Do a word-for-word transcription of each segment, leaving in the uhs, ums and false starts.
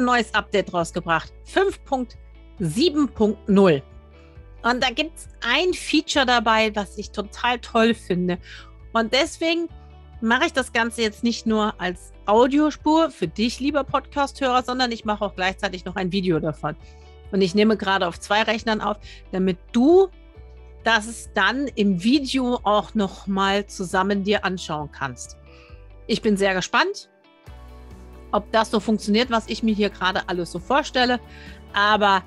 ein neues Update rausgebracht. fünf Punkt sieben Punkt null. Und da gibt es ein Feature dabei, was ich total toll finde. Und deswegen mache ich das Ganze jetzt nicht nur als Audiospur für dich, lieber Podcast-Hörer, sondern ich mache auch gleichzeitig noch ein Video davon. Und ich nehme gerade auf zwei Rechnern auf, damit du das dann im Video auch noch mal zusammen dir anschauen kannst. Ich bin sehr gespannt, ob das so funktioniert, was ich mir hier gerade alles so vorstelle. Aber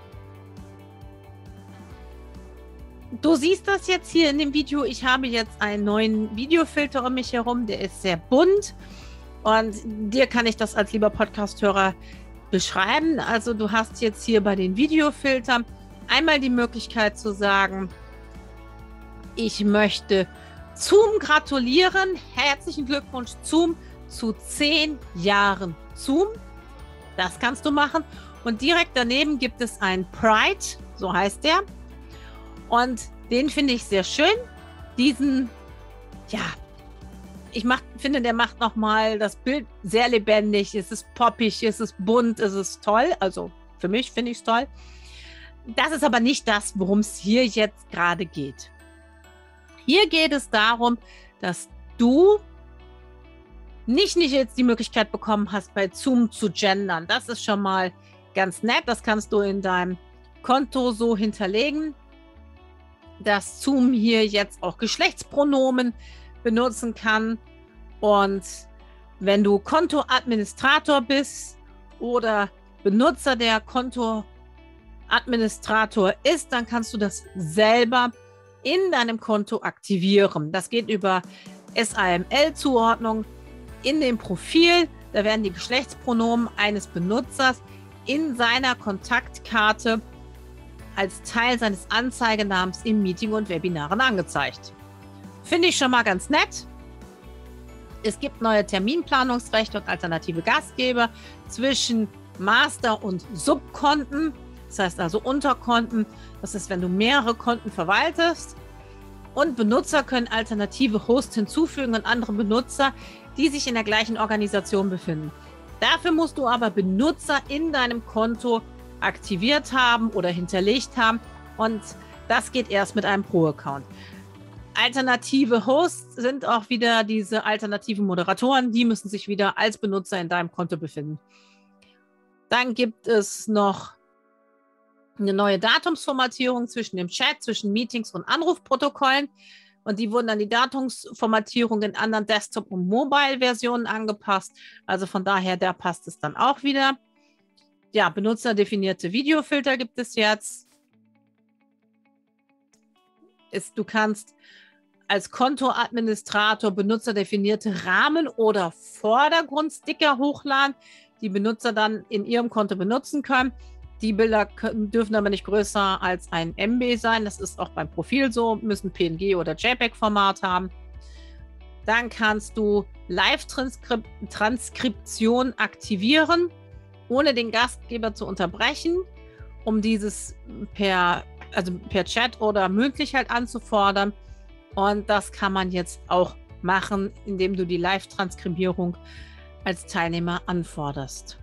du siehst das jetzt hier in dem Video. Ich habe jetzt einen neuen Videofilter um mich herum. Der ist sehr bunt. Und dir kann ich das als lieber Podcast-Hörer beschreiben. Also du hast jetzt hier bei den Videofiltern einmal die Möglichkeit zu sagen, ich möchte Zoom gratulieren. Herzlichen Glückwunsch, Zoom, zu zehn Jahren Zoom. Das kannst du machen. Und direkt daneben gibt es einen Pride, so heißt der. Und den finde ich sehr schön. Diesen, ja, ich mach, finde, der macht nochmal das Bild sehr lebendig. Es ist poppig, es ist bunt, es ist toll. Also für mich finde ich es toll. Das ist aber nicht das, worum es hier jetzt gerade geht. Hier geht es darum, dass du nicht, nicht jetzt die Möglichkeit bekommen hast, bei Zoom zu gendern. Das ist schon mal ganz nett. Das kannst du in deinem Konto so hinterlegen, dass Zoom hier jetzt auch Geschlechtspronomen benutzen kann. Und wenn du Kontoadministrator bist oder Benutzer der Kontoadministrator ist, dann kannst du das selber in deinem Konto aktivieren. Das geht über S A M L-Zuordnung in dem Profil. Da werden die Geschlechtspronomen eines Benutzers in seiner Kontaktkarte als Teil seines Anzeigenamens im Meeting und Webinaren angezeigt. Finde ich schon mal ganz nett. Es gibt neue Terminplanungsrechte und alternative Gastgeber zwischen Master- und Subkonten. Das heißt also Unterkonten. Das ist, wenn du mehrere Konten verwaltest. Und Benutzer können alternative Hosts hinzufügen und andere Benutzer, die sich in der gleichen Organisation befinden. Dafür musst du aber Benutzer in deinem Konto aktiviert haben oder hinterlegt haben. Und das geht erst mit einem Pro-Account. Alternative Hosts sind auch wieder diese alternativen Moderatoren. Die müssen sich wieder als Benutzer in deinem Konto befinden. Dann gibt es noch eine neue Datumsformatierung zwischen dem Chat, zwischen Meetings und Anrufprotokollen. Und die wurden an die Datumsformatierung in anderen Desktop- und Mobile-Versionen angepasst. Also von daher, da passt es dann auch wieder. Ja, benutzerdefinierte Videofilter gibt es jetzt. Ist, du kannst als Kontoadministrator benutzerdefinierte Rahmen- oder Vordergrundsticker hochladen, die Benutzer dann in ihrem Konto benutzen können. Die Bilder können, dürfen aber nicht größer als ein M B sein. Das ist auch beim Profil so, müssen P N G oder JPEG-Format haben. Dann kannst du Live-Transkription aktivieren, ohne den Gastgeber zu unterbrechen, um dieses per, also per Chat oder mündlich halt anzufordern. Und das kann man jetzt auch machen, indem du die Live-Transkribierung als Teilnehmer anforderst.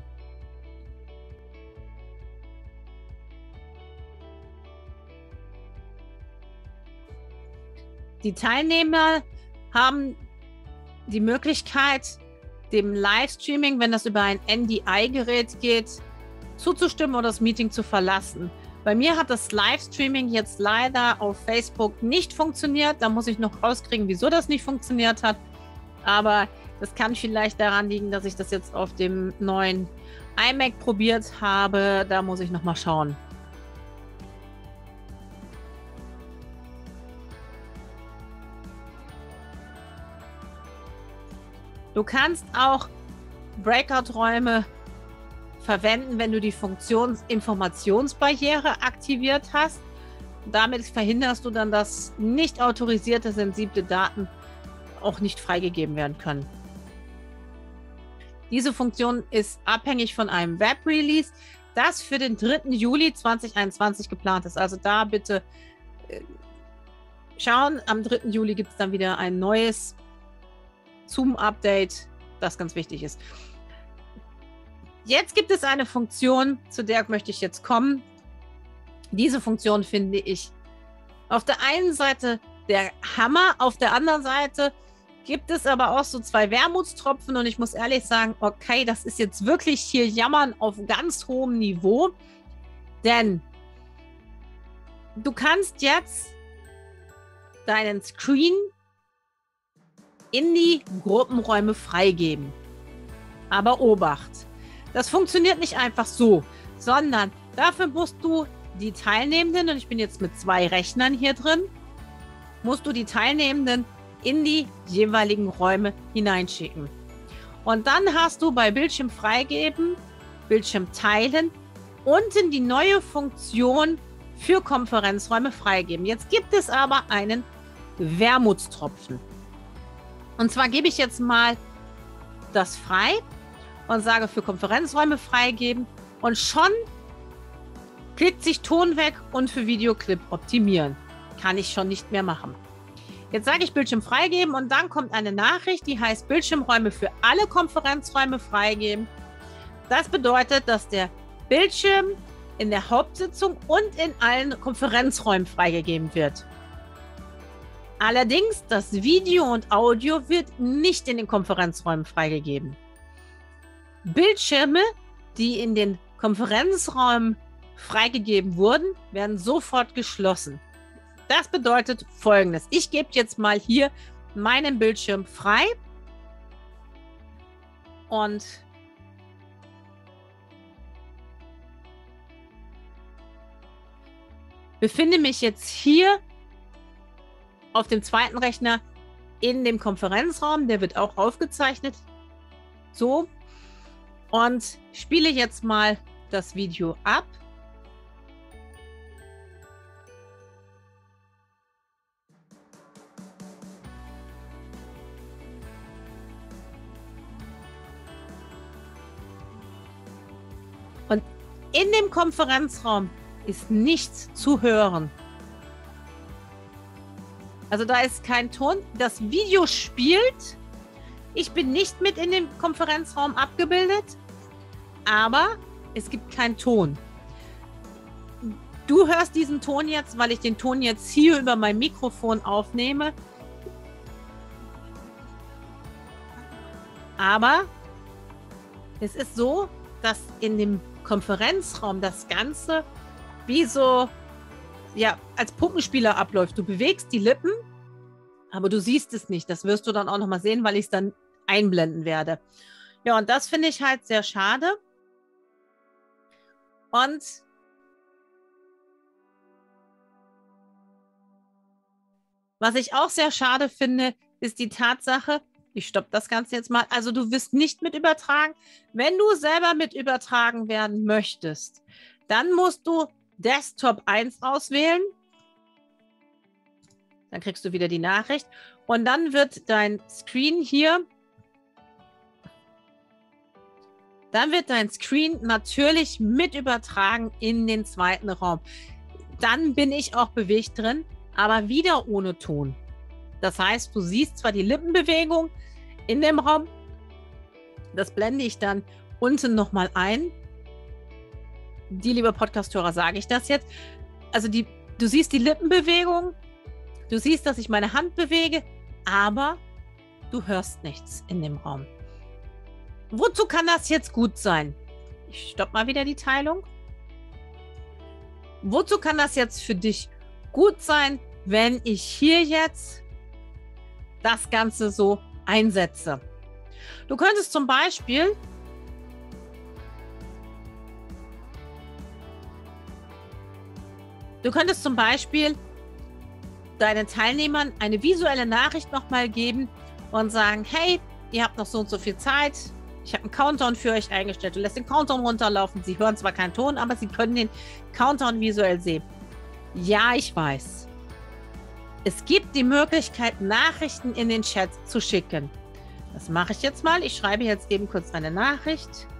Die Teilnehmer haben die Möglichkeit, dem Livestreaming, wenn das über ein N D I-Gerät geht, zuzustimmen oder das Meeting zu verlassen. Bei mir hat das Livestreaming jetzt leider auf Facebook nicht funktioniert. Da muss ich noch rauskriegen, wieso das nicht funktioniert hat. Aber das kann vielleicht daran liegen, dass ich das jetzt auf dem neuen iMac probiert habe. Da muss ich noch mal schauen. Du kannst auch Breakout-Räume verwenden, wenn du die Funktion Informationsbarriere aktiviert hast. Damit verhinderst du dann, dass nicht autorisierte, sensible Daten auch nicht freigegeben werden können. Diese Funktion ist abhängig von einem Web-Release, das für den dritten Juli zweitausendeinundzwanzig geplant ist. Also da bitte äh, schauen. Am dritten Juli gibt es dann wieder ein neues Zoom-Update, das ganz wichtig ist. Jetzt gibt es eine Funktion, zu der möchte ich jetzt kommen. Diese Funktion finde ich auf der einen Seite der Hammer, auf der anderen Seite gibt es aber auch so zwei Wermutstropfen und ich muss ehrlich sagen, okay, das ist jetzt wirklich hier Jammern auf ganz hohem Niveau, denn du kannst jetzt deinen Screen in die Gruppenräume freigeben. Aber Obacht, das funktioniert nicht einfach so, sondern dafür musst du die Teilnehmenden, und ich bin jetzt mit zwei Rechnern hier drin, musst du die Teilnehmenden in die jeweiligen Räume hineinschicken. Und dann hast du bei Bildschirm freigeben, Bildschirm teilen, unten die neue Funktion für Konferenzräume freigeben. Jetzt gibt es aber einen Wermutstropfen. Und zwar gebe ich jetzt mal das frei und sage für Konferenzräume freigeben und schon klickt sich Ton weg und für Videoclip optimieren. Kann ich schon nicht mehr machen. Jetzt sage ich Bildschirm freigeben und dann kommt eine Nachricht, die heißt Bildschirmräume für alle Konferenzräume freigeben. Das bedeutet, dass der Bildschirm in der Hauptsitzung und in allen Konferenzräumen freigegeben wird. Allerdings, das Video und Audio wird nicht in den Konferenzräumen freigegeben. Bildschirme, die in den Konferenzräumen freigegeben wurden, werden sofort geschlossen. Das bedeutet Folgendes. Ich gebe jetzt mal hier meinen Bildschirm frei und befinde mich jetzt hier auf dem zweiten Rechner in dem Konferenzraum. Der wird auch aufgezeichnet. So. Und spiele jetzt mal das Video ab. Und in dem Konferenzraum ist nichts zu hören. Also da ist kein Ton. Das Video spielt. Ich bin nicht mit in dem Konferenzraum abgebildet, aber es gibt keinen Ton. Du hörst diesen Ton jetzt, weil ich den Ton jetzt hier über mein Mikrofon aufnehme. Aber es ist so, dass in dem Konferenzraum das Ganze wie so, ja, als Puppenspieler abläuft. Du bewegst die Lippen, aber du siehst es nicht. Das wirst du dann auch nochmal sehen, weil ich es dann einblenden werde. Ja, und das finde ich halt sehr schade. Und was ich auch sehr schade finde, ist die Tatsache, ich stoppe das Ganze jetzt mal, also du wirst nicht mit übertragen. Wenn du selber mit übertragen werden möchtest, dann musst du Desktop eins auswählen. Dann kriegst du wieder die Nachricht. Und dann wird dein Screen hier, dann wird dein Screen natürlich mit übertragen in den zweiten Raum. Dann bin ich auch bewegt drin, aber wieder ohne Ton. Das heißt, du siehst zwar die Lippenbewegung in dem Raum, das blende ich dann unten nochmal ein. Die, liebe Podcast-Hörer, sage ich das jetzt. Also die, du siehst die Lippenbewegung, du siehst, dass ich meine Hand bewege, aber du hörst nichts in dem Raum. Wozu kann das jetzt gut sein? Ich stoppe mal wieder die Teilung. Wozu kann das jetzt für dich gut sein, wenn ich hier jetzt das Ganze so einsetze? Du könntest zum Beispiel Du könntest zum Beispiel deinen Teilnehmern eine visuelle Nachricht nochmal geben und sagen, hey, ihr habt noch so und so viel Zeit. Ich habe einen Countdown für euch eingestellt. Du lässt den Countdown runterlaufen. Sie hören zwar keinen Ton, aber sie können den Countdown visuell sehen. Ja, ich weiß. Es gibt die Möglichkeit, Nachrichten in den Chat zu schicken. Das mache ich jetzt mal. Ich schreibe jetzt eben kurz eine Nachricht.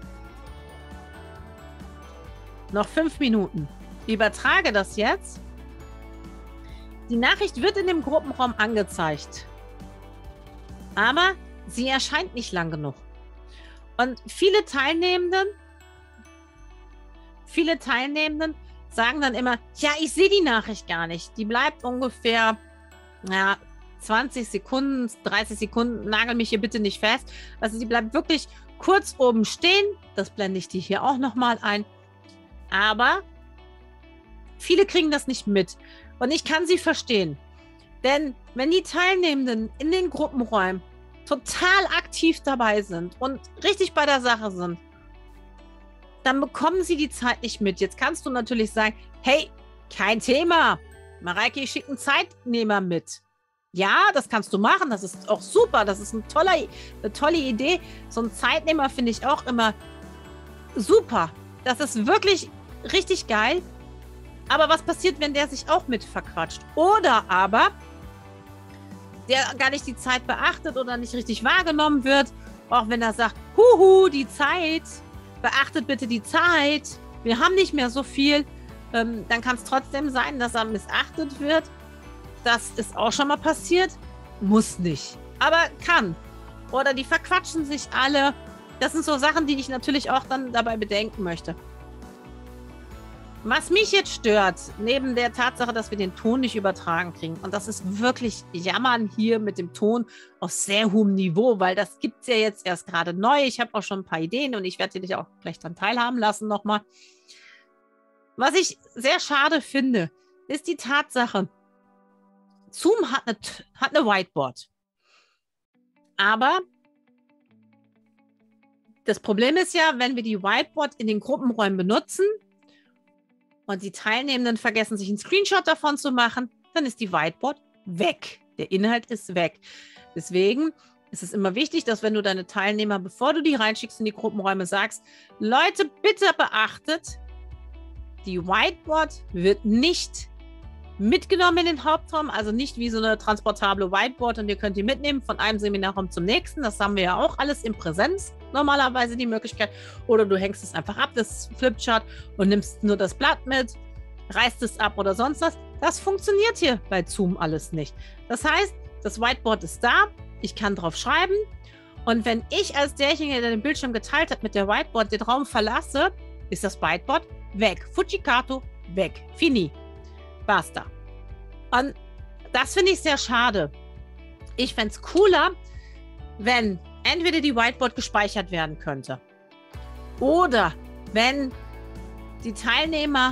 Noch fünf Minuten. Ich übertrage das jetzt. Die Nachricht wird in dem Gruppenraum angezeigt. Aber sie erscheint nicht lang genug. Und viele Teilnehmenden, viele Teilnehmenden sagen dann immer, ja, ich sehe die Nachricht gar nicht. Die bleibt ungefähr, ja, zwanzig Sekunden, dreißig Sekunden, nagel mich hier bitte nicht fest. Also die bleibt wirklich kurz oben stehen. Das blende ich dir hier auch nochmal ein. Aber viele kriegen das nicht mit. Und ich kann sie verstehen. Denn wenn die Teilnehmenden in den Gruppenräumen total aktiv dabei sind und richtig bei der Sache sind, dann bekommen sie die Zeit nicht mit. Jetzt kannst du natürlich sagen, hey, kein Thema. Mareike, ich schicke einen Zeitnehmer mit. Ja, das kannst du machen. Das ist auch super. Das ist ein toller, eine tolle Idee. So ein Zeitnehmer finde ich auch immer super. Das ist wirklich richtig geil. Aber was passiert, wenn der sich auch mit verquatscht? Oder aber der gar nicht die Zeit beachtet oder nicht richtig wahrgenommen wird. Auch wenn er sagt, huhu, die Zeit, beachtet bitte die Zeit. Wir haben nicht mehr so viel. Ähm, dann kann es trotzdem sein, dass er missachtet wird. Das ist auch schon mal passiert. Muss nicht. Aber kann. Oder die verquatschen sich alle. Das sind so Sachen, die ich natürlich auch dann dabei bedenken möchte. Was mich jetzt stört, neben der Tatsache, dass wir den Ton nicht übertragen kriegen, und das ist wirklich Jammern hier mit dem Ton auf sehr hohem Niveau, weil das gibt es ja jetzt erst gerade neu. Ich habe auch schon ein paar Ideen und ich werde dich auch gleich dann teilhaben lassen nochmal. Was ich sehr schade finde, ist die Tatsache, Zoom hat eine, hat eine Whiteboard. Aber das Problem ist ja, wenn wir die Whiteboard in den Gruppenräumen benutzen, und die Teilnehmenden vergessen, sich einen Screenshot davon zu machen, dann ist die Whiteboard weg. Der Inhalt ist weg. Deswegen ist es immer wichtig, dass wenn du deine Teilnehmer, bevor du die reinschickst in die Gruppenräume, sagst, Leute, bitte beachtet, die Whiteboard wird nicht mitgenommen in den Hauptraum, also nicht wie so eine transportable Whiteboard und ihr könnt die mitnehmen von einem Seminarraum zum nächsten. Das haben wir ja auch alles in Präsenz normalerweise die Möglichkeit. Oder du hängst es einfach ab, das Flipchart, und nimmst nur das Blatt mit, reißt es ab oder sonst was. Das funktioniert hier bei Zoom alles nicht. Das heißt, das Whiteboard ist da, ich kann drauf schreiben und wenn ich als derjenige, der den Bildschirm geteilt hat, mit der Whiteboard den Raum verlasse, ist das Whiteboard weg. Fujikato, weg. Fini. Basta. Und das finde ich sehr schade. Ich fände es cooler, wenn entweder die Whiteboard gespeichert werden könnte oder wenn die Teilnehmer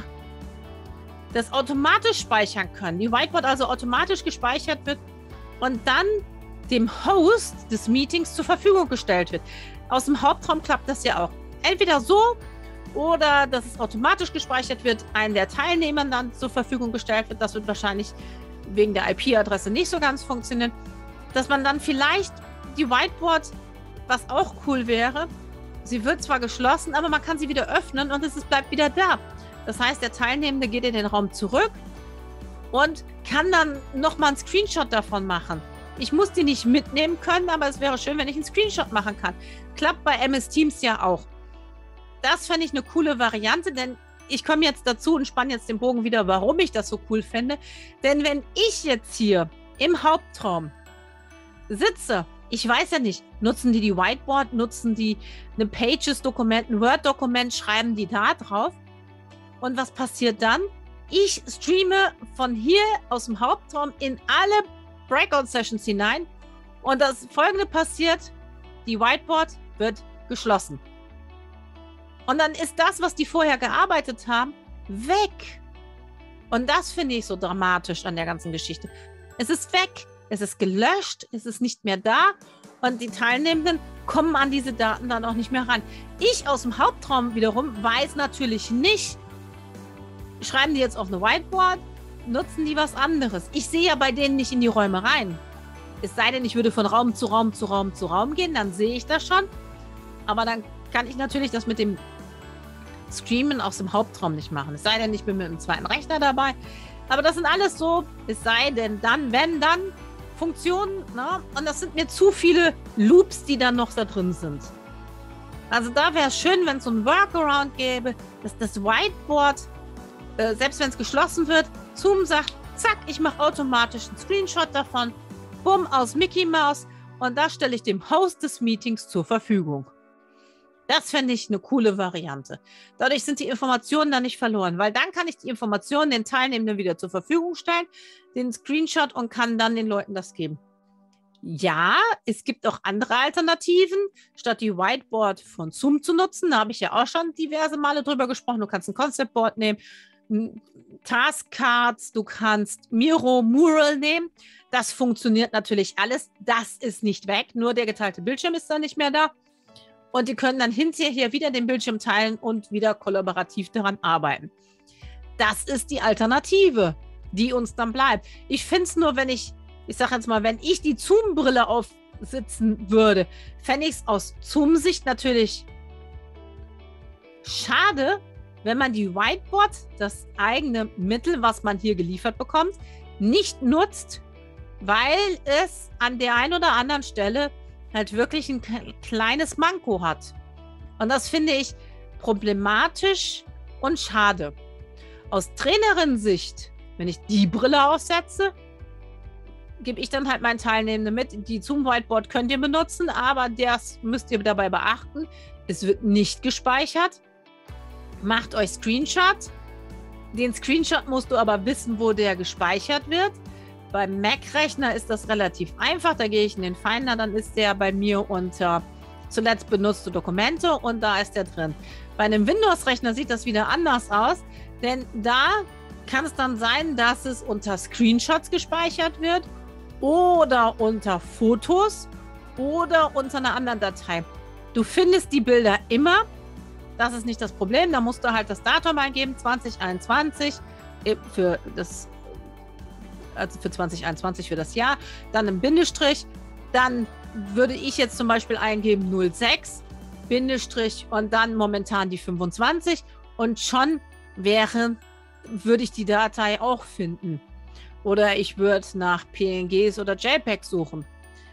das automatisch speichern können, die Whiteboard also automatisch gespeichert wird und dann dem Host des Meetings zur Verfügung gestellt wird. Aus dem Hauptraum klappt das ja auch. Entweder so, oder dass es automatisch gespeichert wird, einen der Teilnehmern dann zur Verfügung gestellt wird. Das wird wahrscheinlich wegen der I P-Adresse nicht so ganz funktionieren. Dass man dann vielleicht die Whiteboard, was auch cool wäre, sie wird zwar geschlossen, aber man kann sie wieder öffnen und es bleibt wieder da. Das heißt, der Teilnehmende geht in den Raum zurück und kann dann nochmal einen Screenshot davon machen. Ich muss die nicht mitnehmen können, aber es wäre schön, wenn ich einen Screenshot machen kann. Klappt bei M S Teams ja auch. Das fände ich eine coole Variante, denn ich komme jetzt dazu und spanne jetzt den Bogen wieder, warum ich das so cool finde. Denn wenn ich jetzt hier im Hauptraum sitze, ich weiß ja nicht, nutzen die die Whiteboard, nutzen die ein Pages-Dokument, ein Word-Dokument, schreiben die da drauf. Und was passiert dann? Ich streame von hier aus dem Hauptraum in alle Breakout-Sessions hinein und das Folgende passiert, die Whiteboard wird geschlossen. Und dann ist das, was die vorher gearbeitet haben, weg. Und das finde ich so dramatisch an der ganzen Geschichte. Es ist weg, es ist gelöscht, es ist nicht mehr da und die Teilnehmenden kommen an diese Daten dann auch nicht mehr ran. Ich aus dem Hauptraum wiederum weiß natürlich nicht, schreiben die jetzt auf eine Whiteboard, nutzen die was anderes. Ich sehe ja bei denen nicht in die Räume rein. Es sei denn, ich würde von Raum zu Raum zu Raum zu Raum gehen, dann sehe ich das schon. Aber dann kann ich natürlich das mit dem Streamen aus dem Hauptraum nicht machen. Es sei denn, ich bin mit dem zweiten Rechner dabei. Aber das sind alles so, es sei denn, dann, wenn, dann Funktionen. Ne? Und das sind mir zu viele Loops, die dann noch da drin sind. Also da wäre es schön, wenn es so ein Workaround gäbe, dass das Whiteboard, äh, selbst wenn es geschlossen wird, Zoom sagt, zack, ich mache automatisch einen Screenshot davon, bumm, aus Mickey Mouse und das stelle ich dem Host des Meetings zur Verfügung. Das fände ich eine coole Variante. Dadurch sind die Informationen dann nicht verloren, weil dann kann ich die Informationen den Teilnehmenden wieder zur Verfügung stellen, den Screenshot und kann dann den Leuten das geben. Ja, es gibt auch andere Alternativen, statt die Whiteboard von Zoom zu nutzen. Da habe ich ja auch schon diverse Male drüber gesprochen. Du kannst ein Concept Board nehmen, Taskcards, du kannst Miro, Mural nehmen. Das funktioniert natürlich alles. Das ist nicht weg, nur der geteilte Bildschirm ist dann nicht mehr da. Und die können dann hinterher wieder den Bildschirm teilen und wieder kollaborativ daran arbeiten. Das ist die Alternative, die uns dann bleibt. Ich finde es nur, wenn ich, ich sage jetzt mal, wenn ich die Zoom-Brille aufsitzen würde, fände ich es aus Zoom-Sicht natürlich schade, wenn man die Whiteboard, das eigene Mittel, was man hier geliefert bekommt, nicht nutzt, weil es an der einen oder anderen Stelle halt wirklich ein kleines Manko hat. Und das finde ich problematisch und schade. Aus Trainerin-Sicht, wenn ich die Brille aufsetze, gebe ich dann halt meinen Teilnehmenden mit. Die Zoom-Whiteboard könnt ihr benutzen, aber das müsst ihr dabei beachten. Es wird nicht gespeichert. Macht euch Screenshot. Den Screenshot musst du aber wissen, wo der gespeichert wird. Beim Mac-Rechner ist das relativ einfach. Da gehe ich in den Finder, dann ist der bei mir unter zuletzt benutzte Dokumente und da ist der drin. Bei einem Windows-Rechner sieht das wieder anders aus, denn da kann es dann sein, dass es unter Screenshots gespeichert wird oder unter Fotos oder unter einer anderen Datei. Du findest die Bilder immer. Das ist nicht das Problem. Da musst du halt das Datum eingeben, zwanzig einundzwanzig für das also für zwanzig einundzwanzig für das Jahr, dann ein Bindestrich, dann würde ich jetzt zum Beispiel eingeben null sechs, Bindestrich und dann momentan die fünfundzwanzig und schon wäre, würde ich die Datei auch finden. Oder ich würde nach P N Gs oder JPEGs suchen.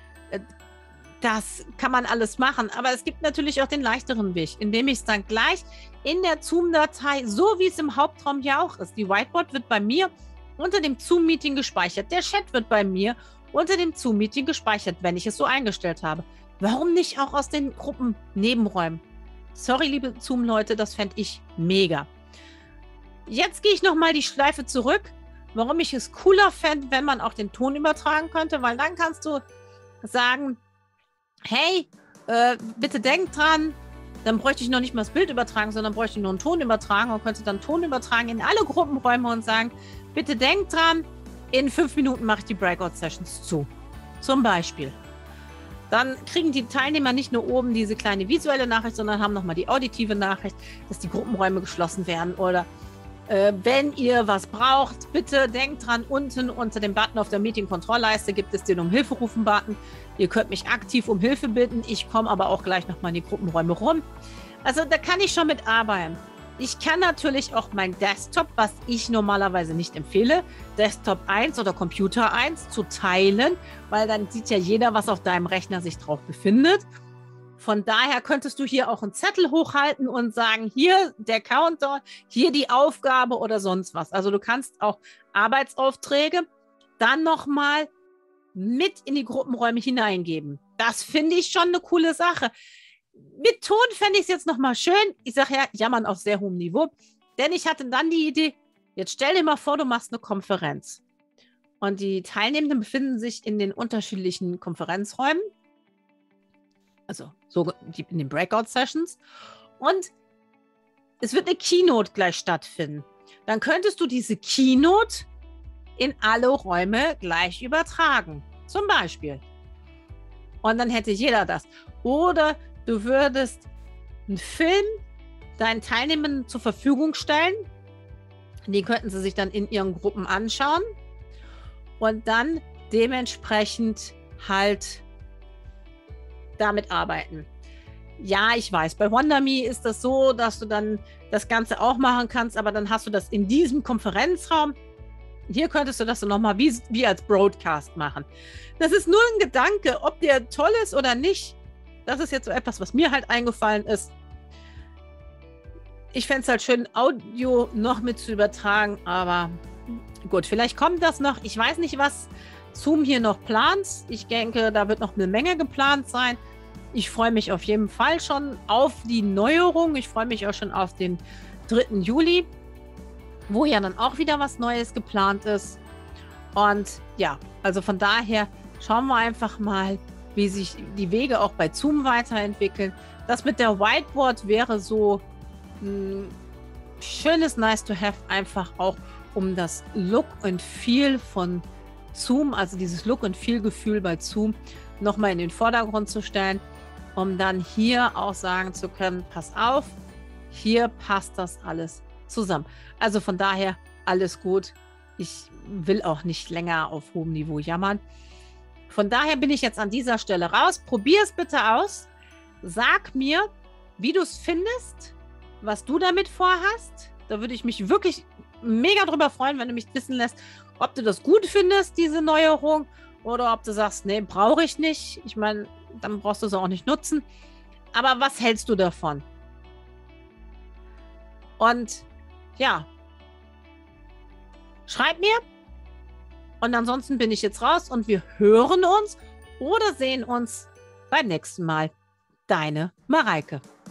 Das kann man alles machen, aber es gibt natürlich auch den leichteren Weg, indem ich es dann gleich in der Zoom-Datei, so wie es im Hauptraum ja auch ist, die Whiteboard wird bei mir unter dem Zoom-Meeting gespeichert. Der Chat wird bei mir unter dem Zoom-Meeting gespeichert, wenn ich es so eingestellt habe. Warum nicht auch aus den Gruppen Nebenräumen? Sorry, liebe Zoom-Leute, das fände ich mega. Jetzt gehe ich nochmal die Schleife zurück, warum ich es cooler fände, wenn man auch den Ton übertragen könnte, weil dann kannst du sagen, hey, äh, bitte denk dran, dann bräuchte ich noch nicht mal das Bild übertragen, sondern bräuchte ich nur einen Ton übertragen und könnte dann Ton übertragen in alle Gruppenräume und sagen, bitte denkt dran, in fünf Minuten mache ich die Breakout-Sessions zu. Zum Beispiel. Dann kriegen die Teilnehmer nicht nur oben diese kleine visuelle Nachricht, sondern haben nochmal die auditive Nachricht, dass die Gruppenräume geschlossen werden. Oder äh, wenn ihr was braucht, bitte denkt dran, unten unter dem Button auf der Meeting-Kontrollleiste gibt es den Um-Hilfe-Rufen-Button. Ihr könnt mich aktiv um Hilfe bitten. Ich komme aber auch gleich nochmal in die Gruppenräume rum. Also da kann ich schon mit arbeiten. Ich kann natürlich auch mein Desktop, was ich normalerweise nicht empfehle, Desktop eins oder Computer eins zu teilen, weil dann sieht ja jeder, was auf deinem Rechner sich drauf befindet. Von daher könntest du hier auch einen Zettel hochhalten und sagen, hier der Countdown, hier die Aufgabe oder sonst was. Also du kannst auch Arbeitsaufträge dann nochmal mit in die Gruppenräume hineingeben. Das finde ich schon eine coole Sache. Mit Ton fände ich es jetzt nochmal schön. Ich sage ja, jammern auf sehr hohem Niveau. Denn ich hatte dann die Idee, jetzt stell dir mal vor, du machst eine Konferenz. Und die Teilnehmenden befinden sich in den unterschiedlichen Konferenzräumen. Also so in den Breakout-Sessions. Und es wird eine Keynote gleich stattfinden. Dann könntest du diese Keynote in alle Räume gleich übertragen. Zum Beispiel. Und dann hätte jeder das. Oder du würdest einen Film deinen Teilnehmern zur Verfügung stellen. Den könnten sie sich dann in ihren Gruppen anschauen und dann dementsprechend halt damit arbeiten. Ja, ich weiß, bei WonderMe ist das so, dass du dann das Ganze auch machen kannst, aber dann hast du das in diesem Konferenzraum. Hier könntest du das nochmal wie, wie als Broadcast machen. Das ist nur ein Gedanke, ob der toll ist oder nicht. Das ist jetzt so etwas, was mir halt eingefallen ist. Ich fände es halt schön, Audio noch mit zu übertragen, aber gut, vielleicht kommt das noch. Ich weiß nicht, was Zoom hier noch plant. Ich denke, da wird noch eine Menge geplant sein. Ich freue mich auf jeden Fall schon auf die Neuerung. Ich freue mich auch schon auf den dritten Juli, wo ja dann auch wieder was Neues geplant ist. Und ja, also von daher schauen wir einfach mal, wie sich die Wege auch bei Zoom weiterentwickeln. Das mit der Whiteboard wäre so ein schönes Nice to have, einfach auch um das Look and Feel von Zoom, also dieses Look and Feel Gefühl bei Zoom, nochmal in den Vordergrund zu stellen, um dann hier auch sagen zu können, pass auf, hier passt das alles zusammen. Also von daher alles gut. Ich will auch nicht länger auf hohem Niveau jammern. Von daher bin ich jetzt an dieser Stelle raus. Probier es bitte aus. Sag mir, wie du es findest, was du damit vorhast. Da würde ich mich wirklich mega drüber freuen, wenn du mich wissen lässt, ob du das gut findest, diese Neuerung, oder ob du sagst, nee, brauche ich nicht. Ich meine, dann brauchst du es auch nicht nutzen. Aber was hältst du davon? Und ja, schreib mir. Und ansonsten bin ich jetzt raus und wir hören uns oder sehen uns beim nächsten Mal. Deine Mareike.